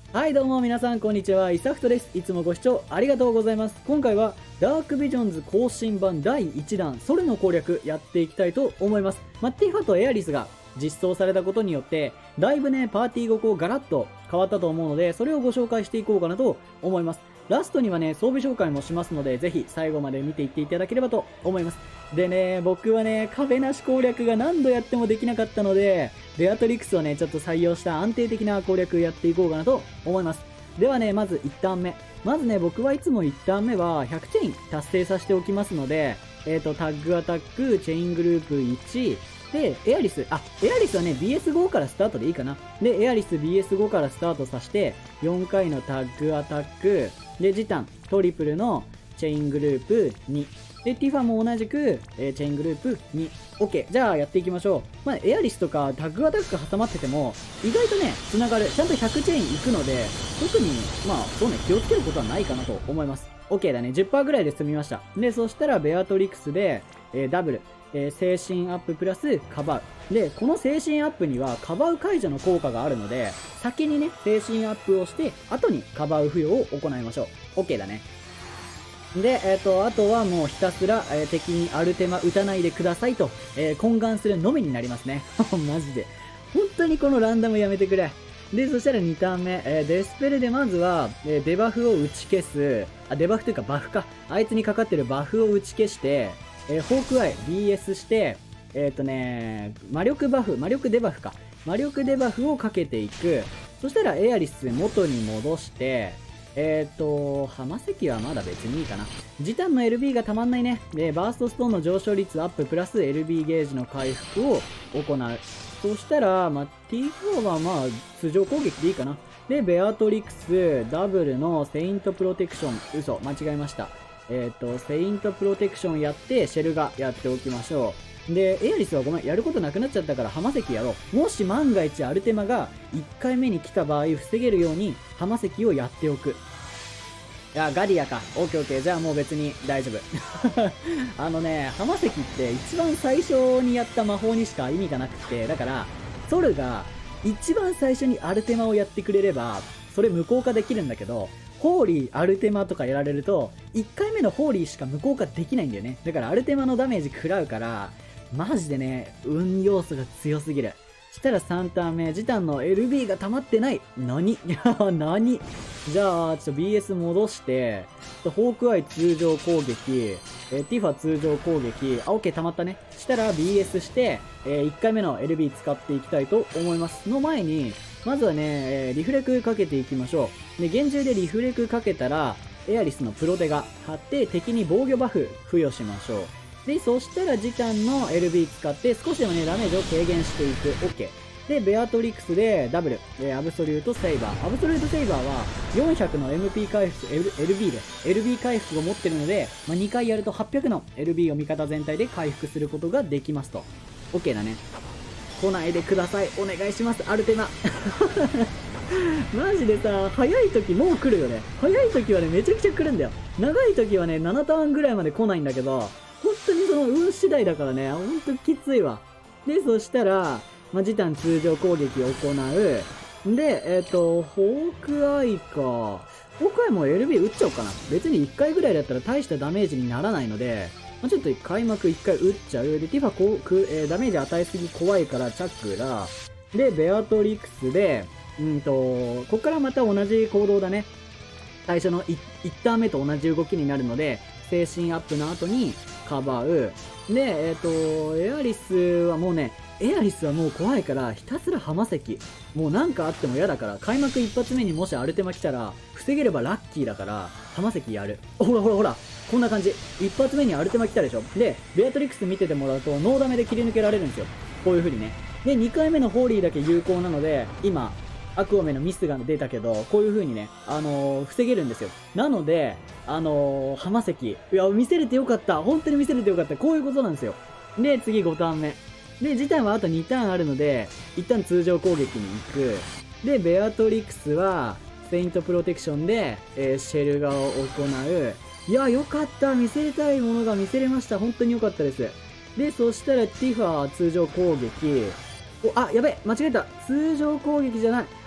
はいどうも皆さんこんにちは、イサフトです。いつもご視聴ありがとうございます。今回はダークビジョンズ更新版第1弾ソルの攻略やっていきたいと思います。ティファとエアリスが実装されたことによってだいぶねパーティーごこガラッと変わったと思うので、それをご紹介していこうかなと思います。ラストにはね装備紹介もしますので、ぜひ最後まで見ていっていただければと思います。でね、僕はね壁なし攻略が何度やってもできなかったので、ベアトリックスをねちょっと採用した安定的な攻略やっていこうかなと思います。ではね、まず1ターン目。まずね、僕はいつも1ターン目は100チェイン達成させておきますので、タッグアタック、チェイングループ1、で、エアリスはね、BS5 からスタートでいいかな。で、エアリス BS5 からスタートさせて、4回のタッグアタック、で、ジタン、トリプルのチェイングループ2。で、ティファも同じく、チェイングループ2。OK。じゃあやっていきましょう。エアリスとかタッグアタック挟まってても、意外とね、繋がる。ちゃんと100チェインいくので、特に、そうね、気をつけることはないかなと思います。OK だね。10% ぐらいで済みました。で、そしたら、ベアトリクスで、ダブル。精神アッププラスカバウ。で、この精神アップにはカバウ解除の効果があるので、先にね、精神アップをして、後にカバウ付与を行いましょう。OK だね。で、あとはもうひたすら、敵にアルテマ打たないでくださいと、懇願するのみになりますね。マジで。本当にこのランダムやめてくれ。で、そしたら2ターン目、デスペルでまずは、デバフを打ち消す。デバフというかバフか。あいつにかかってるバフを打ち消して、ホークアイ、BS して、魔力デバフか。魔力デバフをかけていく。そしたらエアリス元に戻して、浜関はまだ別にいいかな。ジタンの LB がたまんないね。で、バーストストーンの上昇率アッププラス LB ゲージの回復を行う。そしたら、T4 は通常攻撃でいいかな。で、ベアトリクス、ダブルのセイントプロテクション。嘘、間違えました。セイントプロテクションやって、シェルガやっておきましょう。で、エアリスはごめん、やることなくなっちゃったから浜関やろう。もし万が一アルテマが1回目に来た場合防げるように浜関をやっておく。いや、ガディアか。オッケーオッケー。じゃあもう別に大丈夫。浜関って一番最初にやった魔法にしか意味がなくて、だから、ソルが一番最初にアルテマをやってくれれば、それ無効化できるんだけど、ホーリー、アルテマとかやられると、1回目のホーリーしか無効化できないんだよね。だからアルテマのダメージ食らうから、マジでね、運要素が強すぎる。したら3ターン目、ジタンの LB が溜まってない。何何じゃあ、ちょっと BS 戻して、ホークアイ通常攻撃、ティファ通常攻撃、OK 溜まったね。したら BS して、1回目の LB 使っていきたいと思います。の前に、まずはね、リフレクかけていきましょう。で、現状でリフレクかけたら、エアリスのプロテが貼って敵に防御バフ付与しましょう。で、そしたら時間の LB 使って少しでもね、ダメージを軽減していく。OK。で、ベアトリックスでダブル。アブソリュートセイバー。アブソリュートセイバーは400の MP 回復、LB で。LB 回復を持ってるので、2回やると800の LB を味方全体で回復することができますと。OK だね。来ないでください。お願いします。アルテマ。マジでさ、早い時もう来るよね。早い時はね、めちゃくちゃ来るんだよ。長い時はね、7ターンぐらいまで来ないんだけど、本当にその運次第だからね、本当にきついわ。で、そしたら、ジタン通常攻撃を行う。で、ホークアイか。ホークアイも LB 打っちゃおうかな。別に1回ぐらいだったら大したダメージにならないので、ちょっと開幕1回打っちゃう。で、ティファダメージ与えすぎ怖いからチャクラ。で、ベアトリクスで、こっからまた同じ行動だね。最初の 1ターン目と同じ動きになるので、精神アップの後にカバー。で、エアリスはもうね、エアリスはもう怖いから、ひたすら浜関。もうなんかあっても嫌だから、開幕一発目にもしアルテマ来たら、防げればラッキーだから、浜関やる。ほらほらほら、こんな感じ。一発目にアルテマ来たでしょ。で、ベアトリックス見ててもらうと、ノーダメで切り抜けられるんですよ。こういう風にね。で、2回目のホーリーだけ有効なので、今、アクオメのミスが出たけど、こういう風にね、防げるんですよ。なので、浜関。いや、見せれてよかった。本当に見せれてよかった。こういうことなんですよ。で、次5ターン目。で、時短はあと2ターンあるので、一旦通常攻撃に行く。で、ベアトリクスは、セイントプロテクションで、シェルガを行う。いや、よかった。見せたいものが見せれました。本当によかったです。で、そしたらティファ通常攻撃。やべ、間違えた。通常攻撃じゃない。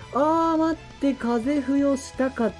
待って、風付与したかった。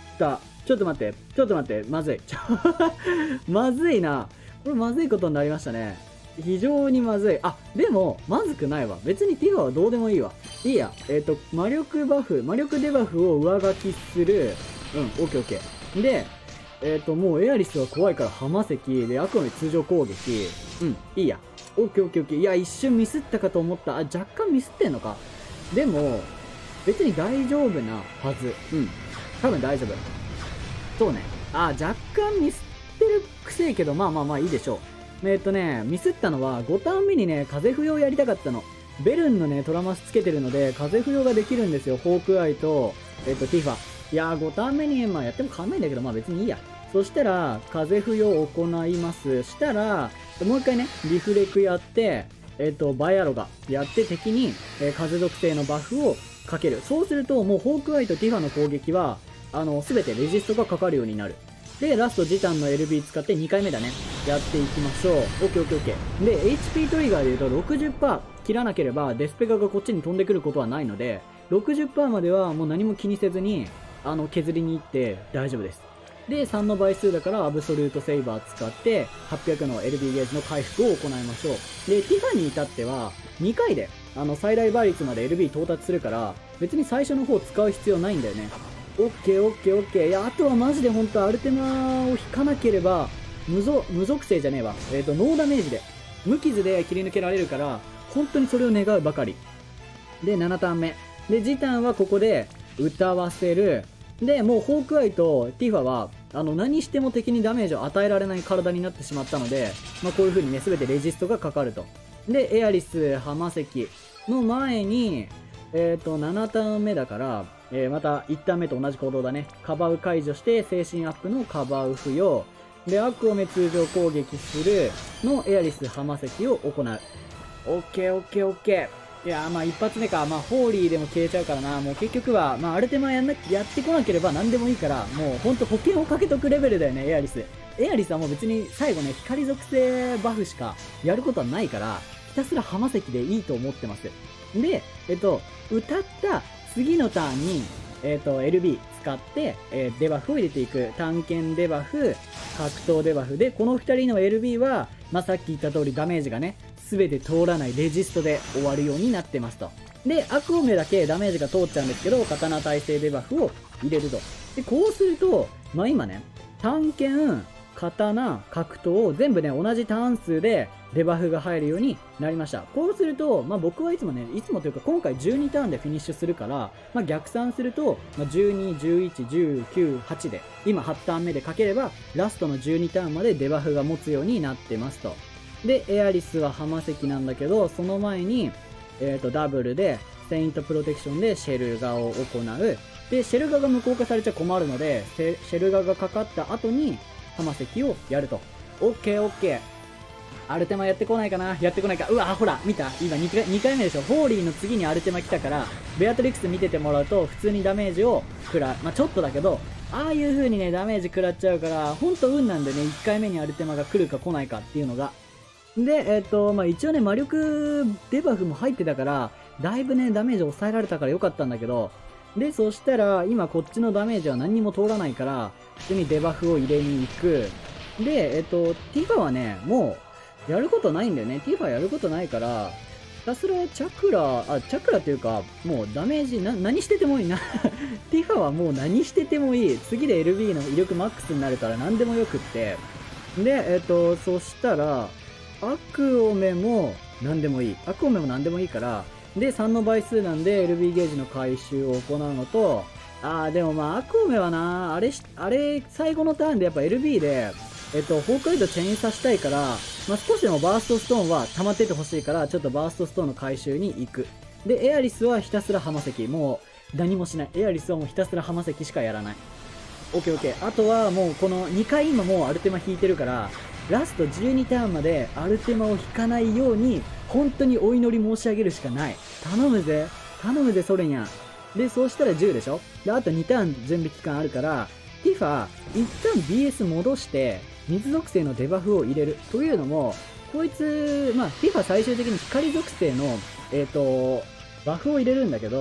ちょっと待って、まずい。まずいな。これまずいことになりましたね。非常にまずい。でも、まずくないわ。別にティファはどうでもいいわ。いいや。魔力デバフを上書きする。オッケー。で、もうエアリスは怖いから浜石で、悪夢通常攻撃。いいや。オッケー。いや、一瞬ミスったかと思った。若干ミスってんのか。でも、別に大丈夫なはず。多分大丈夫。そうね。若干ミスってるくせえけど、まあいいでしょう。ミスったのは、5ターン目にね、風不要やりたかったの。ベルンのね、トラマスつけてるので、風不要ができるんですよ。ホークアイと、ティファ。いやー、5ターン目に、やっても変わんないんだけど、別にいいや。そしたら、風不要を行います。したら、もう一回ね、リフレクやって、バイアロガやって敵に、風属性のバフをかける。そうすると、もうホークアイとティファの攻撃は、すべてレジストがかかるようになる。で、ラストジタンの LB 使って2回目だね。やっていきましょう。オッケー。で、HP トリガーで言うと 60% 切らなければデスペガがこっちに飛んでくることはないので、60% まではもう何も気にせずに、削りに行って大丈夫です。で、3の倍数だからアブソルートセイバー使って800の LB ゲージの回復を行いましょう。で、ティファに至っては2回で最大倍率まで LB 到達するから別に最初の方使う必要ないんだよね。オッケー。いや、あとはマジで本当アルテマを引かなければ無属性じゃねえわ。ノーダメージで無傷で切り抜けられるから本当にそれを願うばかり。で、7ターン目。で、ジタンはここで歌わせる。で、もうホークアイとティファは何しても敵にダメージを与えられない体になってしまったので、こういう風にね、全てレジストがかかると。で、エアリス、浜石の前に、7ターン目だから、また1ターン目と同じ行動だね。カバウ解除して、精神アップのカバウ付与。で、悪を通常攻撃するのエアリス、浜石を行う。オッケー。いや一発目か。ホーリーでも消えちゃうからな。もう結局は、アルテマやってこなければ何でもいいから、もうほんと保険をかけとくレベルだよね、エアリス。エアリスはもう別に最後ね、光属性バフしかやることはないから、ひたすら浜石でいいと思ってます。で、歌った次のターンに、LB 使って、デバフを入れていく。探検デバフ、格闘デバフで、この2人の LB は、さっき言った通りダメージがね、すべて通らないレジストで終わるようになってますと。で、悪オメだけダメージが通っちゃうんですけど、刀耐性デバフを入れると。で、こうすると、今ね、探検、刀、格闘、全部ね、同じターン数でデバフが入るようになりました。こうすると、僕はいつもというか今回12ターンでフィニッシュするから、逆算すると、12、11、19、8で、今8ターン目でかければ、ラストの12ターンまでデバフが持つようになってますと。で、エアリスは浜石なんだけど、その前に、ダブルで、セイントプロテクションでシェルガを行う。で、シェルガが無効化されちゃ困るので、シェルガがかかった後に、浜石をやると。オッケー。アルテマやってこないかな。やってこないか。うわ、ほら、見た今2回目でしょ。ホーリーの次にアルテマ来たから、ベアトリックス見ててもらうと、普通にダメージを食らう。ちょっとだけど、ああいう風にね、ダメージ食らっちゃうから、ほんと運なんでね、1回目にアルテマが来るか来ないかっていうのが。で、一応ね、魔力デバフも入ってたから、だいぶね、ダメージ抑えられたからよかったんだけど、で、そしたら、今こっちのダメージは何にも通らないから、普通にデバフを入れに行く。で、ティファはね、もう、やることないんだよね。ティファやることないから、ひたすらチャクラっていうか、もうダメージ、何しててもいいな。ティファはもう何しててもいい。次で LB の威力マックスになるから何でもよくって。で、そしたら、アクオメも何でもいい。アクオメも何でもいいから、で、3の倍数なんで LB ゲージの回収を行うのと、でもアクオメはな、あれ、最後のターンでやっぱ LB で、ホークアイとチェーンさしたいから、少しでもバーストストーンは溜まっててほしいから、ちょっとバーストストーンの回収に行く。で、エアリスはひたすら浜石。もう、何もしない。エアリスはもうひたすら浜石しかやらない。オッケー。あとはもうこの2回今もうアルテマ引いてるから、ラスト12ターンまでアルテマを引かないように、本当にお祈り申し上げるしかない。頼むぜ、ソレニャン。で、そうしたら10でしょ。で、あと2ターン準備期間あるから、ティファ、一旦 BS 戻して、水属性のデバフを入れる。というのも、こいつ、ティファ最終的に光属性の、バフを入れるんだけど、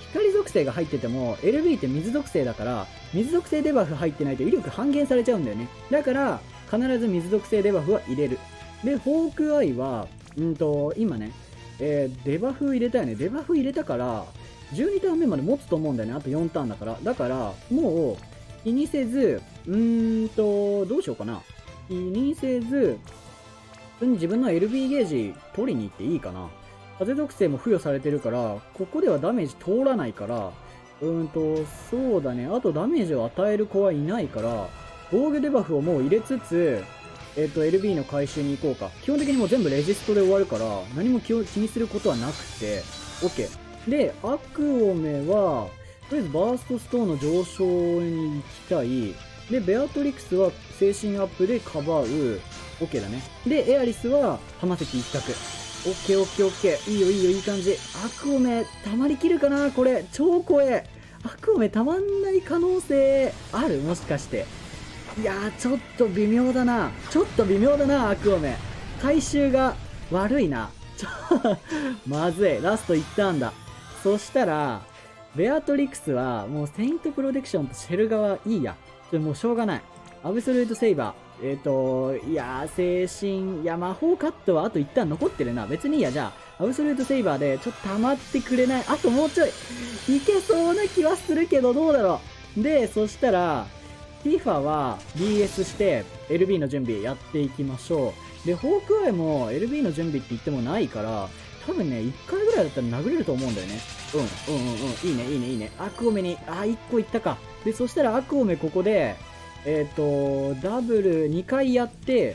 光属性が入ってても LB って水属性だから、水属性デバフ入ってないと威力半減されちゃうんだよね。だから必ず水属性デバフは入れる。でフォークアイは今ね、デバフ入れたよね。デバフ入れたから12ターン目まで持つと思うんだよね。あと4ターンだから。だからもう気にせず、どうしようかな。気にせず普通に自分の LB ゲージ取りに行っていいかな。風属性も付与されてるから、ここではダメージ通らないから、そうだね。あとダメージを与える子はいないから、防御デバフをもう入れつつ、LB の回収に行こうか。基本的にもう全部レジストで終わるから、何も気にすることはなくて、OK。で、アクオメは、とりあえずバーストストーンの上昇に行きたい。で、ベアトリクスは精神アップでかばう。OK だね。で、エアリスは浜関一択。OK、OK、OK。いいよ、いいよ、いい感じ。アクオメ、たまりきるかなこれ。超怖え。アクオメたまんない可能性あるもしかして。いやー、ちょっと微妙だな。ちょっと微妙だな、アクオメ。回収が悪いな。まずい。ラスト1ターンだ。そしたら、ベアトリクスは、もうセイントプロテクションとシェルガはいいや。もうしょうがない。アブソルートセイバー。いやー、精神、いや、魔法カットはあと1ターン残ってるな。別にいいや、じゃあ、アブソルートセイバーで、ちょっと溜まってくれない。あともうちょい。いけそうな気はするけど、どうだろう。で、そしたら、ティファは BS して、LB の準備やっていきましょう。で、ホークアイも LB の準備って言ってもないから、多分ね、1回ぐらいだったら殴れると思うんだよね。いいね、いいね、いいね。アクオメに、1個いったか。で、そしたらアクオメここで、ダブル2回やって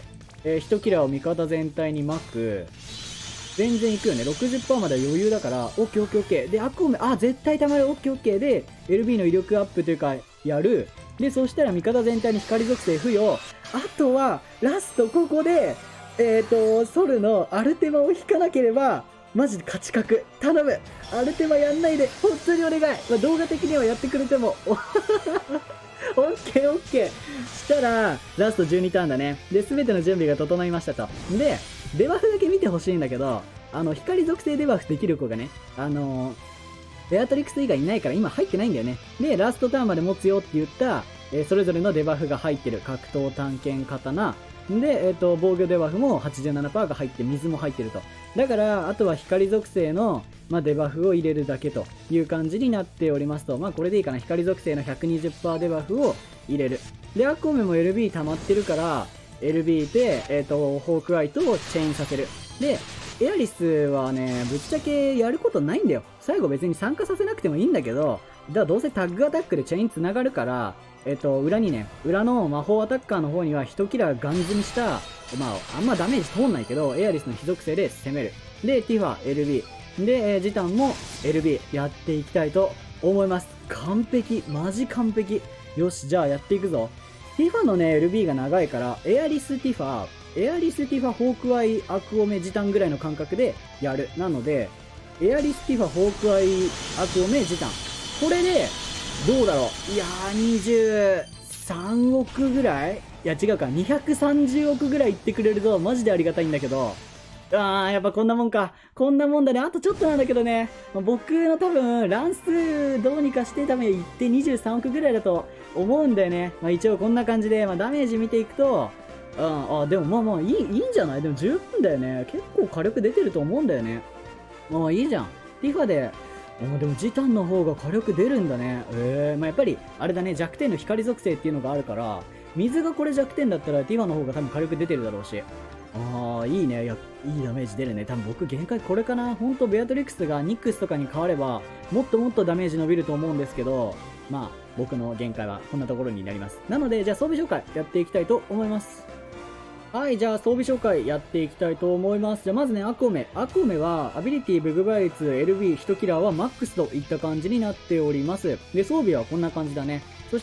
、1キラーを味方全体に巻く。全然いくよね。60% までは余裕だから、オッケーオッケーオッケー。で、アクオメ、絶対溜まる。オッケーオッケー。で、LB の威力アップというか、やる。で、そしたら味方全体に光属性付与。あとは、ラストここで、ソルのアルテマを引かなければ、マジで勝ち確。頼む。アルテマやんないで。本当にお願い。動画的にはやってくれても。オッケーオッケー。したら、ラスト12ターンだね。で、すべての準備が整いましたと。で、デバフだけ見てほしいんだけど、光属性デバフできる子がね、ベアトリクス以外いないから今入ってないんだよね。で、ラストターンまで持つよって言った、それぞれのデバフが入ってる。格闘探検刀。で、防御デバフも 87% が入って、水も入ってると。だから、あとは光属性の、デバフを入れるだけという感じになっておりますと。これでいいかな。光属性の 120% デバフを入れる。で、アコメも LB 溜まってるから、LB で、ホークアイとチェインさせる。で、エアリスはね、ぶっちゃけやることないんだよ。最後別に参加させなくてもいいんだけど、どうせタッグアタックでチェイン繋がるから、裏にね、裏の魔法アタッカーの方には1キラガン積みした、あんまダメージ通んないけど、エアリスの非属性で攻める。で、ティファ、LB。で、ジタンも LB やっていきたいと思います。完璧。マジ完璧。よし、じゃあやっていくぞ。ティファのね、LB が長いから、エアリスティファ、ホークアイ、アクオメ、ジタンぐらいの感覚でやる。なので、エアリスティファ、ホークアイ、アクオメ、ジタン。これで、どうだろう。いやー、23億ぐらい、いや違うか、230億ぐらいいってくれるとマジでありがたいんだけど、やっぱこんなもんか。こんなもんだね。あとちょっとなんだけどね。僕の多分、乱数どうにかして多分いって23億ぐらいだと思うんだよね。一応こんな感じで、ダメージ見ていくと、でもいいんじゃない？でも十分だよね。結構火力出てると思うんだよね。いいじゃん。ティファで、でもジタンの方が火力出るんだね。やっぱり、あれだね、弱点の光属性っていうのがあるから、水がこれ弱点だったらティファの方が多分火力出てるだろうし。いいね。いや、いいダメージ出るね。多分僕限界これかな。ほんとベアトリックスがニックスとかに変われば、もっともっとダメージ伸びると思うんですけど、僕の限界はこんなところになります。なので、じゃあ装備紹介やっていきたいと思います。はい、じゃあ装備紹介やっていきたいと思います。じゃあまずね、アコメ。アコメは、アビリティ、ブグバイツ、LB、1キラーはマックスといった感じになっております。で、装備はこんな感じだね。そして、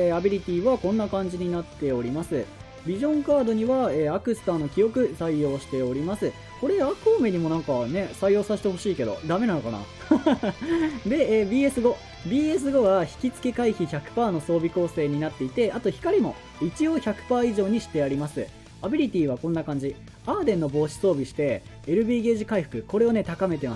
アビリティはこんな感じになっております。ビジョンカードには、アクスターの記憶採用しております。これ、アコメにもなんかね、採用させてほしいけど、ダメなのかなで、BS5。BS5 は引き付け回避 100% の装備構成になっていて、あと光も一応 100% 以上にしてあります。アビリティはこんな感じ。アーデンの帽子装備して、LB ゲージ回復、これをね、高めてます。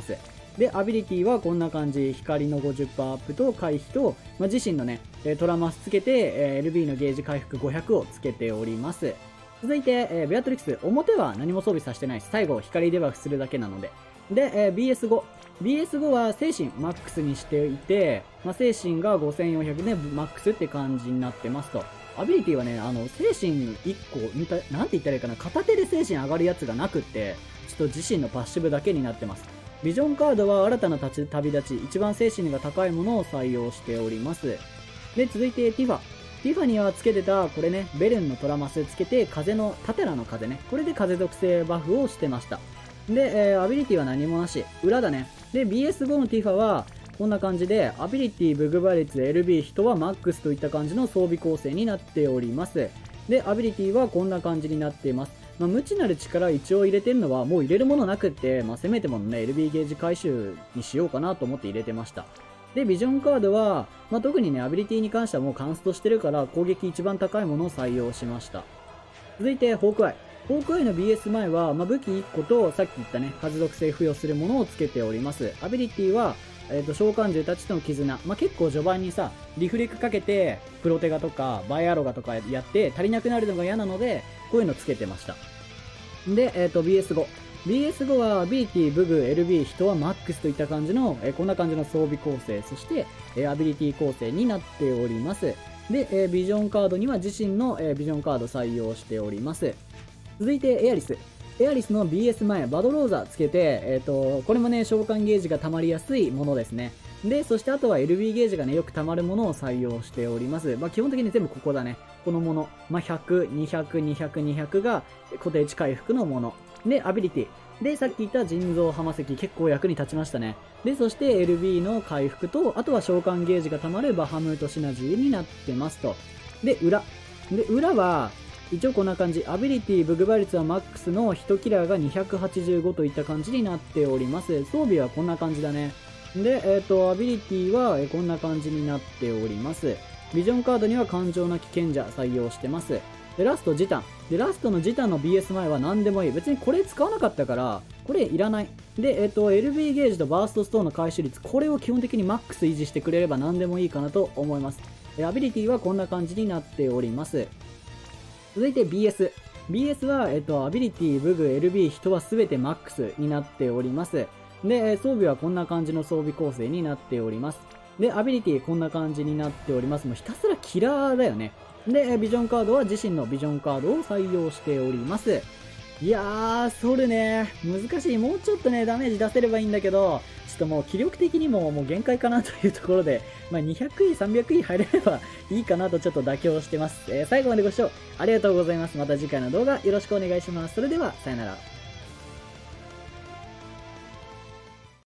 で、アビリティはこんな感じ。光の 50% アップと回避と、自身のね、トラマスつけて、LB のゲージ回復500をつけております。続いて、ベアトリクス。表は何も装備させてないし、最後、光デバフするだけなので。で、BS5。BS5 は精神マックスにしていて、精神が5400でマックスって感じになってますと。アビリティはね、精神1個、なんて言ったらいいかな、片手で精神上がるやつがなくって、ちょっと自身のパッシブだけになってます。ビジョンカードは新たな旅立ち、一番精神が高いものを採用しております。で、続いてティファ。ティファにはつけてた、これね、ベルンのトラマスつけて、風の、タテラの風ね。これで風属性バフをしてました。で、アビリティは何もなし。裏だね。で、BS5 のティファは、こんな感じで、アビリティ、ブグバ率、LB、人はマックスといった感じの装備構成になっております。で、アビリティはこんな感じになっています。無知なる力一応入れてるのは、もう入れるものなくって、せめてものね、LB ゲージ回収にしようかなと思って入れてました。で、ビジョンカードは、特にね、アビリティに関してはもうカンストしてるから、攻撃一番高いものを採用しました。続いて、ホークアイ。ホークアイの BS 前は、武器1個と、さっき言ったね、風属性付与するものをつけております。アビリティは、召喚獣たちとの絆。結構序盤にさ、リフレクかけて、プロテガとか、バイアロガとかやって、足りなくなるのが嫌なので、こういうのつけてました。で、BS5。BS5 は、アビリティ、ブグ、LB、人はマックスといった感じの、こんな感じの装備構成、そして、アビリティ構成になっております。で、ビジョンカードには自身の、ビジョンカード採用しております。続いて、エアリス。エアリスの BS 前、バドローザつけて、これもね、召喚ゲージが溜まりやすいものですね。で、そしてあとは LB ゲージがね、よく溜まるものを採用しております。基本的に全部ここだね。このもの。100、200、200、200が固定値回復のもの。で、アビリティ。で、さっき言った人造浜石、結構役に立ちましたね。で、そして LB の回復と、あとは召喚ゲージが溜まるバハムートシナジーになってますと。で、裏。で、裏は、一応こんな感じ。アビリティ、ブグバ率はマックスの1キラーが285といった感じになっております。装備はこんな感じだね。で、アビリティはこんな感じになっております。ビジョンカードには感情なき賢者採用してます。で、ラスト、ジタン。で、ラストのジタンの BS 前は何でもいい。別にこれ使わなかったから、これいらない。で、LB ゲージとバーストストーンの回収率、これを基本的にマックス維持してくれれば何でもいいかなと思います。アビリティはこんな感じになっております。続いて BS。BS は、アビリティ、ブグ、LB、人は全てマックスになっております。で、装備はこんな感じの装備構成になっております。で、アビリティこんな感じになっております。もうひたすらキラーだよね。で、ビジョンカードは自身のビジョンカードを採用しております。いやー、ソルね、難しい。もうちょっとね、ダメージ出せればいいんだけど、ちょっともう気力的にももう限界かなというところで、200位、300位入れればいいかなとちょっと妥協してます。最後までご視聴ありがとうございます。また次回の動画よろしくお願いします。それでは、さよなら。